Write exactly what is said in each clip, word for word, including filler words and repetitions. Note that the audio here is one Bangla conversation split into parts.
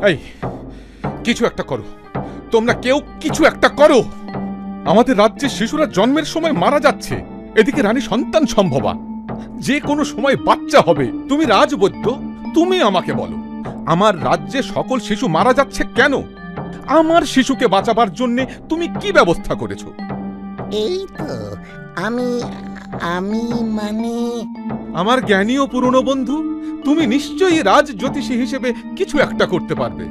এই কিছু একটা করো, তোমরা কেউ কিছু একটা করো। আমাদের রাজ্যে শিশুরা জন্মের সময় মারা যাচ্ছে, এদিকে রানী সন্তান সম্ভবা, যে কোনো সময় বাচ্চা হবে। তুমি রাজবৈদ্য, তুমি আমাকে বলো, আমার রাজ্যে সকল শিশু মারা যাচ্ছে কেন? আমার শিশুকে বাঁচাবার জন্য তুমি কি ব্যবস্থা করেছো? এই তো আমি আমি মানে আমার জ্ঞানী ও পুরনো বন্ধু, তুমি নিশ্চয়ই রাজ জ্যোতিষী হিসেবে কিছু একটা করতে পারবে।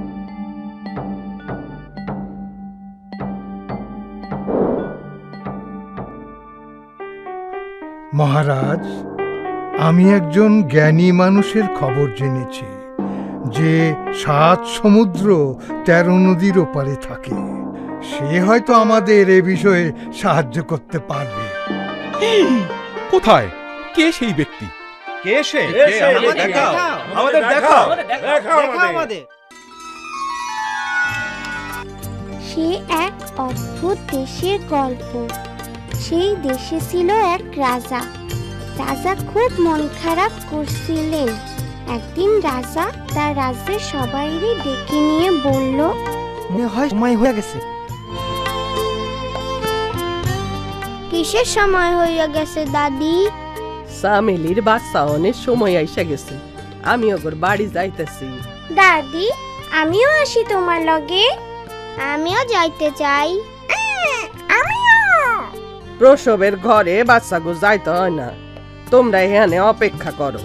মহারাজ, আমি একজন জ্ঞানী মানুষের খবর জেনেছি যে সাত সমুদ্র তেরো নদীর ওপারে থাকে। সে হয়তো আমাদের এ বিষয়ে সাহায্য করতে পারবে। কোথায়? কে সেই ব্যক্তি? কে সে? আমাদের দেখাও, আমাদের দেখাও, দেখাও আমাদের। সে এক অদ্ভুত দেশের গল্প। সেই দেশে ছিল এক রাজা। রাজা খুব মন খারাপ করছিলেন। একদিন রাজা তার রাজ্যের সবাইকে ডেকে নিয়ে বলল, মনে হয় সময় হয়ে গেছে। কিসের সময় হয়ে গেছে দাদি? সামেলির বাচ্চা অনেক সময় আইসা গেছে, আমি ওগর বাড়ি যাইতেছি। দাদি, আমিও আসি তোমার লগে। আমিও যাইতে চাই। আমিও। প্রসবের ঘরে বাচ্চাগো যাইতে হয় না, তোমরা এখানে অপেক্ষা করো।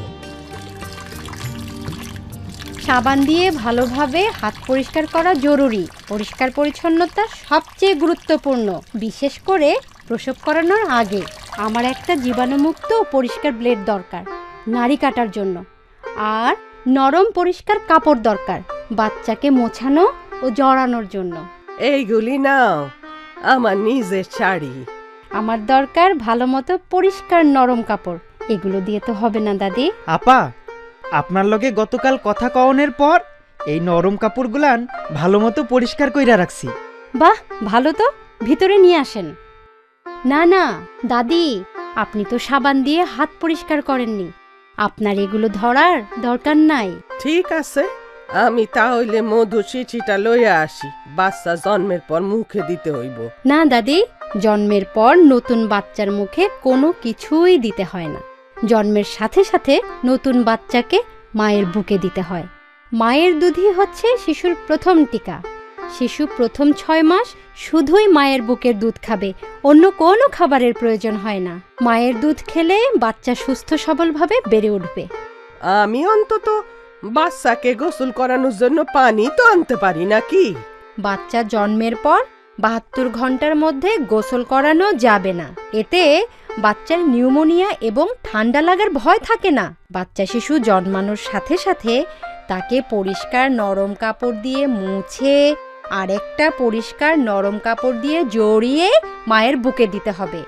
সাবান দিয়ে ভালোভাবে হাত পরিষ্কার করা জরুরি। পরিষ্কার পরিচ্ছন্নতা সবচেয়ে গুরুত্বপূর্ণ, বিশেষ করে প্রসব করানোর আগে। আমার একটা জীবাণুমুক্ত ও পরিষ্কার ব্লেড দরকার নাড়ি কাটার জন্য, আর নরম পরিষ্কার কাপড় দরকার বাচ্চাকে মোছানো ও জড়ানোর জন্য। এইগুলি নাও, আমার নিজের শাড়ি। আমার দরকার ভালো মতো পরিষ্কার নরম কাপড়। এগুলো দিয়ে তো হবে না দাদি। আপা, আপনার লগে গতকাল কথা কওনের পর এই নরম কাপড়গুলান ভালো মতো পরিষ্কার কইরা রাখছি। বাহ, ভালো তো, ভিতরে নিয়ে আসেন। না না দাদি, আপনি তো সাবান দিয়ে হাত পরিষ্কার করেননি, আপনার এগুলো ধরার দরকার নাই। ঠিক আছে, আমি তাহলে মধু শিশিটা লইয়া আসি, বাচ্চা জন্মের পর মুখে দিতে হইব। না দাদি, জন্মের পর নতুন বাচ্চার মুখে কোনো কিছুই দিতে হয় না। জন্মের সাথে সাথে নতুন বাচ্চাকে মায়ের বুকে দিতে হয়। মায়ের দুধই হচ্ছে শিশুর প্রথম টিকা। শিশু প্রথম ছয় মাস শুধুই মায়ের বুকের দুধ খাবে, অন্য কোনো খাবারের প্রয়োজন হয় না। মায়ের দুধ খেলে বাচ্চা সুস্থ সবলভাবে বেড়ে উঠবে। আমি অন্তত বাচ্চাকে গোসল করানোর জন্য পানি তো আনতে পারি নাকি? বাচ্চা জন্মের পর বাহাত্তর ঘন্টার মধ্যে গোসল করানো যাবে না। এতে বাচ্চার নিউমোনিয়া এবং ঠান্ডা লাগার ভয় থাকে না। বাচ্চা শিশু জন্মানোর সাথে সাথে তাকে পরিষ্কার নরম কাপড় দিয়ে মুছে আরেকটা পরিষ্কার নরম কাপড় দিয়ে জড়িয়ে মায়ের বুকে দিতে হবে।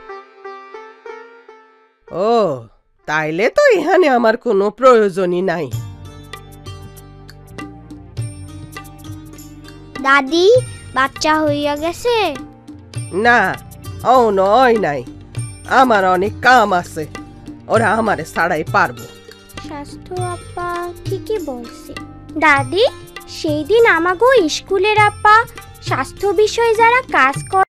ও, তাইলে তো এখানে আমার কোনো প্রয়োজনই নাই। দাদি, বাচ্চা হইয়া গেছে? না, ও নয় নাই, আমার অনেক কাম আছে, ওরা আমারে ছাড়াই পারবো। স্বাস্থ্য আপা ঠিকই বলছে। দাদি, সেই দিন আমাগো স্কুলের আপা স্বাস্থ্য বিষয়ে যারা কাজ করে